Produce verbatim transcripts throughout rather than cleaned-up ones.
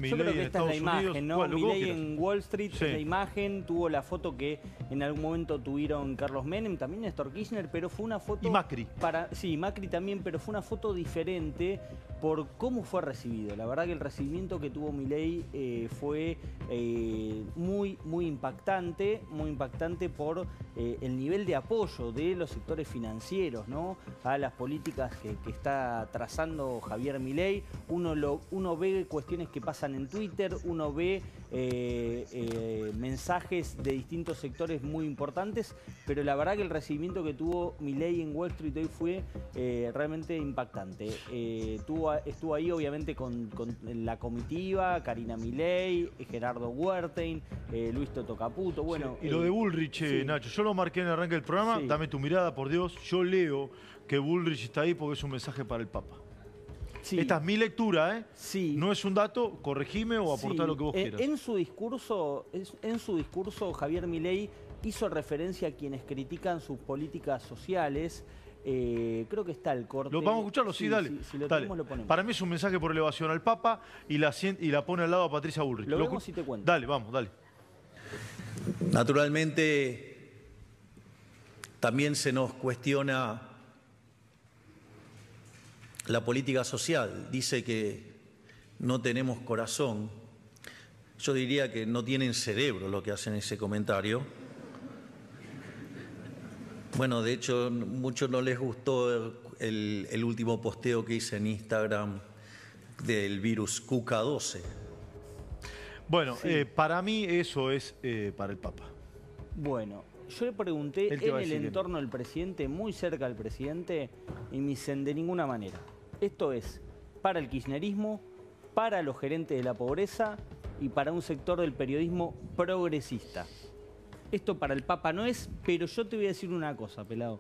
Yo creo que esta es la imagen, ¿no? Bueno, Milei en Wall Street sí. es la imagen, tuvo la foto que en algún momento tuvieron Carlos Menem, también Néstor Kirchner, pero fue una foto... Y Macri. Para, sí, Macri también, pero fue una foto diferente por cómo fue recibido. La verdad que el recibimiento que tuvo Milei eh, fue eh, muy, muy impactante, muy impactante por eh, el nivel de apoyo de los sectores financieros, ¿no? A las políticas que, que está trazando Javier Milei. Uno, lo, uno ve cuestiones que pasan en Twitter, uno ve eh, eh, mensajes de distintos sectores muy importantes, pero la verdad que el recibimiento que tuvo Milei en Wall Street hoy fue eh, realmente impactante. Eh, tuvo, estuvo ahí obviamente con, con la comitiva, Karina Milei, Gerardo Huertein, eh, Luis Toto Caputo. Bueno, sí. Y lo de Bullrich, eh, sí. Nacho, yo lo marqué en el arranque del programa, Sí. dame tu mirada, por Dios. Yo leo que Bullrich está ahí porque es un mensaje para el Papa. Sí. Esta es mi lectura, ¿eh? Sí. No es un dato, corregime o aportá Sí. lo que vos en, quieras. En su discurso, en su discurso Javier Milei hizo referencia a quienes critican sus políticas sociales. Eh, creo que está el corte. ¿Lo vamos a escucharlo? Sí, sí dale. Sí, si lo dale. tenemos, lo ponemos. Para mí es un mensaje por elevación al Papa y la, y la pone al lado a Patricia Bullrich. Lo Lo vemos y te cuento. Dale, vamos, dale. Naturalmente, también se nos cuestiona la política social. Dice que no tenemos corazón. Yo diría que no tienen cerebro lo que hacen ese comentario. Bueno, de hecho, muchos no les gustó el, el último posteo que hice en Instagram del virus Q K doce. Bueno, Sí. eh, para mí eso es eh, para el Papa. Bueno, yo le pregunté Él te va en a el decir que entorno del presidente, muy cerca del presidente, y me dicen de ninguna manera. Esto es para el kirchnerismo, para los gerentes de la pobreza y para un sector del periodismo progresista. Esto para el Papa no es, pero yo te voy a decir una cosa, pelado.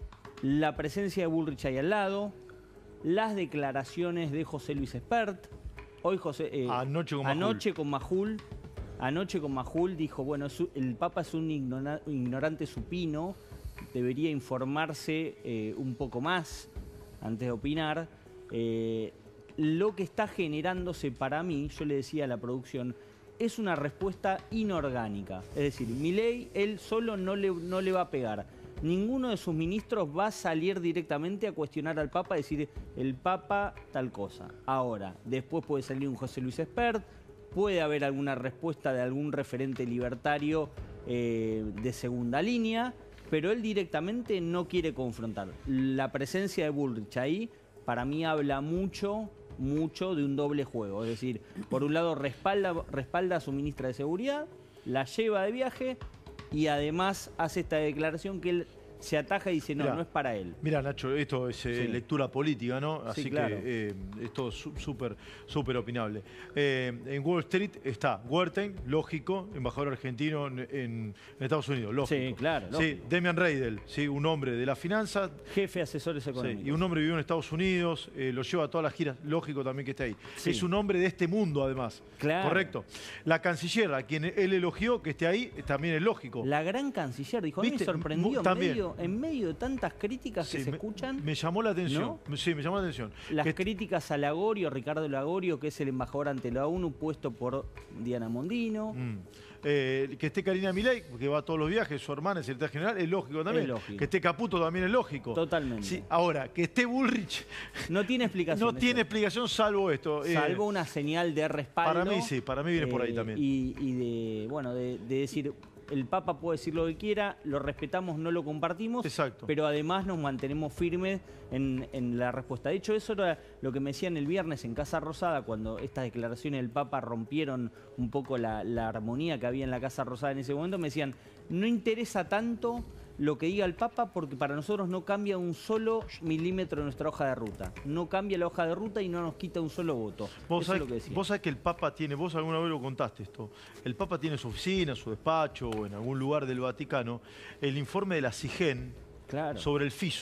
La presencia de Bullrich ahí al lado, las declaraciones de José Luis Espert, hoy José... eh, Anoche con Majul. Anoche con Majul, anoche con Majul dijo, bueno, el Papa es un ignora, ignorante supino, debería informarse eh, un poco más antes de opinar. Eh, lo que está generándose para mí, yo le decía a la producción, es una respuesta inorgánica. Es decir, Milei, él solo no le, no le va a pegar. Ninguno de sus ministros va a salir directamente a cuestionar al Papa, decir, el Papa tal cosa. Ahora, después puede salir un José Luis Espert, puede haber alguna respuesta de algún referente libertario eh, de segunda línea, pero él directamente no quiere confrontar. La presencia de Bullrich ahí, para mí habla mucho, mucho de un doble juego. Es decir, por un lado respalda, respalda a su ministra de Seguridad, la lleva de viaje y además hace esta declaración que él se ataja y dice, no, Mirá, no es para él. Mira, Nacho, esto es eh, Sí. lectura política, ¿no? Así Sí, claro. que eh, es todo súper, súper opinable. Eh, en Wall Street está Huertein, lógico, embajador argentino en, en Estados Unidos, lógico. Sí, claro, Sí, lógico. Demian Reidel, sí, un hombre de la finanza. Jefe de asesores Sí, económicos. y un hombre vivió en Estados Unidos, eh, lo lleva a todas las giras, lógico también que esté ahí. Sí. Es un hombre de este mundo, además. Claro. Correcto. La canciller, a quien él elogió que esté ahí, también es lógico. La gran canciller dijo, a mí me ¿Viste? sorprendió Mu- en también. medio, en medio de tantas críticas que Sí, se me, escuchan. me llamó la atención. Sí, me llamó la atención. Las Que- críticas a Lagorio, Ricardo Lagorio, que es el embajador ante la ONU, puesto por Diana Mondino. Mm. Eh, que esté Karina Milei, que va a todos los viajes, su hermana es secretaria general, es lógico también. Es lógico. Que esté Caputo también es lógico. Totalmente. Sí, ahora, que esté Bullrich No tiene explicación. no tiene eso. explicación salvo esto. Eh, Salvo una señal de respaldo. Para mí sí, para mí viene por ahí eh, también. Y, y de, bueno, de, de decir, el Papa puede decir lo que quiera, lo respetamos, no lo compartimos, Exacto. pero además nos mantenemos firmes en, en la respuesta. De hecho, eso era lo que me decían el viernes en Casa Rosada, cuando estas declaraciones del Papa rompieron un poco la, la armonía que había en la Casa Rosada en ese momento. Me decían, no interesa tanto lo que diga el Papa porque para nosotros no cambia un solo milímetro de nuestra hoja de ruta. No cambia la hoja de ruta y no nos quita un solo voto. Vos Eso es sabés, lo que decía. vos sabés que el Papa tiene, vos alguna vez lo contaste esto, el Papa tiene su oficina, su despacho o en algún lugar del Vaticano, el informe de la SIGEN Claro. sobre el FISU.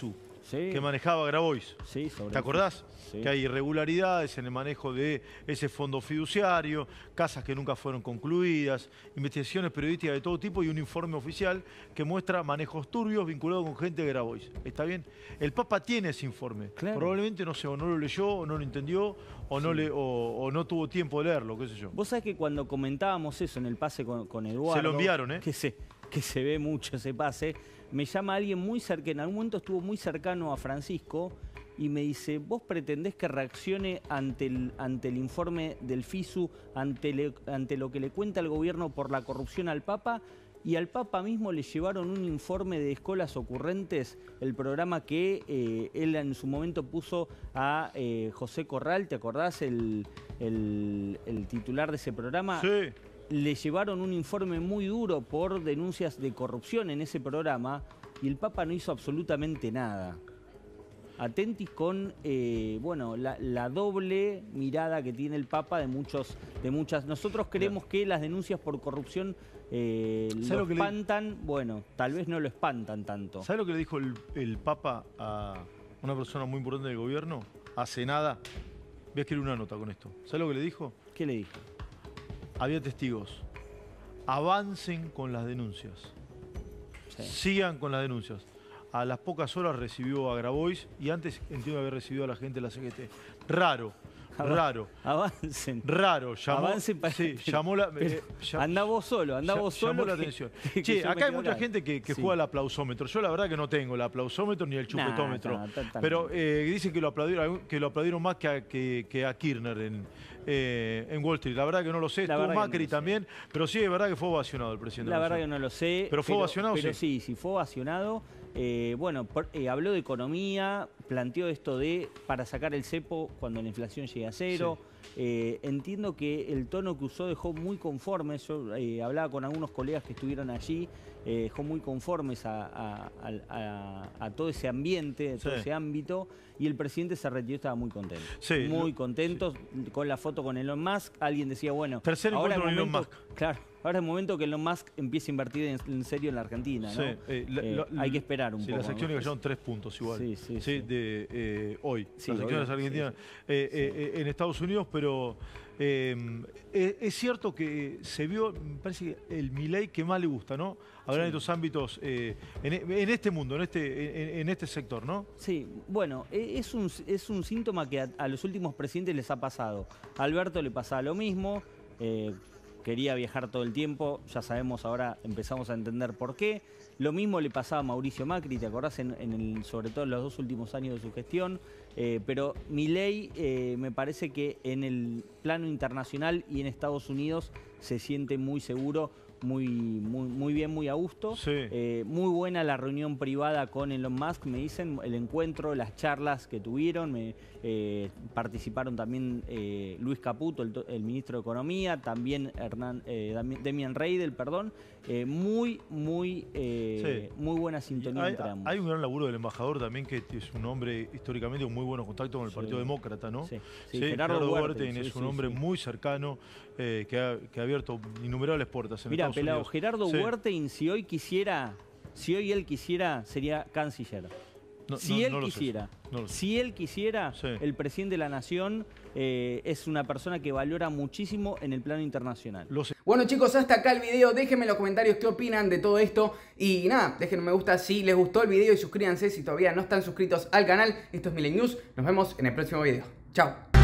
sí. que manejaba Grabois. Sí, sobre ¿Te acordás? Sí. Que hay irregularidades en el manejo de ese fondo fiduciario, casas que nunca fueron concluidas, investigaciones periodísticas de todo tipo y un informe oficial que muestra manejos turbios vinculados con gente de Grabois. ¿Está bien? El Papa tiene ese informe. Claro. Probablemente, no sé, o no lo leyó, o no lo entendió, o, sí. no, le, o, o no tuvo tiempo de leerlo, qué sé yo. Vos sabés que cuando comentábamos eso en el pase con, con Eduardo... Se lo enviaron, ¿eh? Que se, que se ve mucho ese pase. Me llama alguien muy cercano, en algún momento estuvo muy cercano a Francisco, y me dice, ¿vos pretendés que reaccione ante el, ante el informe del FISU, ante, le, ante lo que le cuenta el gobierno por la corrupción al Papa? Y al Papa mismo le llevaron un informe de Escolas Ocurrentes, el programa que eh, él en su momento puso a eh, José Corral, ¿te acordás? El, el, el titular de ese programa. Sí. Le llevaron un informe muy duro por denuncias de corrupción en ese programa y el Papa no hizo absolutamente nada. Atentis con eh, bueno, la, la doble mirada que tiene el Papa de muchos, de muchas. Nosotros creemos que las denuncias por corrupción eh, lo, lo espantan. Le... Bueno, tal vez no lo espantan tanto. ¿Sabes lo que le dijo el, el Papa a una persona muy importante del gobierno? Hace nada. Voy a escribir una nota con esto. ¿Sabes lo que le dijo? ¿Qué le dijo? Había testigos. Avancen con las denuncias. Sí. Sigan con las denuncias. A las pocas horas recibió a Grabois y antes entiendo que había recibido a la gente de la C G T. Raro, Av raro. Avancen. Raro. Llamó, Avancen para... Sí, llamó la... Eh, llam, andá vos solo, andá vos solo. Llamó que, la atención. Que, che, que acá hay mucha gente que, que sí. juega al aplausómetro. Yo la verdad que no tengo el aplausómetro ni el chupetómetro. Nah, nah, pero eh, dicen que lo aplaudieron, que lo aplaudieron más que a, que, que a Kirchner en, eh, en Wall Street. La verdad que no lo sé. Estuvo Macri no también. Sé. Pero sí, es verdad que fue ovacionado el presidente. La verdad que no lo sé. Pero fue ovacionado, pero sí. sí, sí fue ovacionado. Eh, bueno, por, eh, habló de economía, planteó esto de para sacar el cepo cuando la inflación llegue a cero. Sí. Eh, entiendo que el tono que usó dejó muy conformes. Yo eh, hablaba con algunos colegas que estuvieron allí, eh, dejó muy conformes a, a, a, a todo ese ambiente, a todo sí. ese ámbito. Y el presidente se retiró, estaba muy contento. Sí, muy lo, contento sí. con la foto con Elon Musk. Alguien decía, bueno, tercer ahora encuentro con Elon Musk. Claro. Ahora es el momento que Elon Musk empiece a invertir en, en serio en la Argentina, ¿no? Sí, eh, la, eh, la, hay que esperar un sí, poco. Las acciones ¿no? cayeron tres puntos igual. Sí, sí, sí. sí. De eh, hoy. Sí, las acciones hoy, argentinas sí, sí. Eh, sí. Eh, en Estados Unidos, pero eh, es, es cierto que se vio, me parece que el Milei que más le gusta, ¿no? Hablar sí. en estos ámbitos, eh, en, en este mundo, en este, en, en este sector, ¿no? Sí, bueno, es un, es un síntoma que a, a los últimos presidentes les ha pasado. A Alberto le pasaba lo mismo. Eh, Quería viajar todo el tiempo, ya sabemos ahora, empezamos a entender por qué. Lo mismo le pasaba a Mauricio Macri, ¿te acordás? En, en el, sobre todo en los dos últimos años de su gestión. Eh, pero Milei eh, me parece que en el plano internacional y en Estados Unidos se siente muy seguro, muy, muy, muy bien, muy a gusto. Sí. Eh, muy buena la reunión privada con Elon Musk, me dicen, el encuentro, las charlas que tuvieron. Me, eh, participaron también eh, Luis Caputo, el, el ministro de Economía, también Hernán, eh, Demian Reidel, perdón. Eh, muy, muy, eh, sí. muy buena sintonía hay, entre ambos. Hay un gran laburo del embajador también, que es un hombre históricamente con muy buenos contactos con el sí. Partido Demócrata, ¿no? Sí, sí. sí Gerardo, Gerardo Huerten, Huerten es sí, un sí, hombre sí. muy cercano, eh, que, ha, que ha abierto innumerables puertas en Mirá, Estados pelado, Unidos. Gerardo sí. Huerten, si hoy quisiera, si hoy él quisiera, sería canciller. No, si no, él no quisiera, no si él quisiera, sí. el presidente de la Nación eh, es una persona que valora muchísimo en el plano internacional. Bueno chicos, hasta acá el video. Déjenme en los comentarios qué opinan de todo esto. Y nada, déjenme un me gusta si les gustó el video y suscríbanse si todavía no están suscritos al canal. Esto es Milei News. Nos vemos en el próximo video. Chao.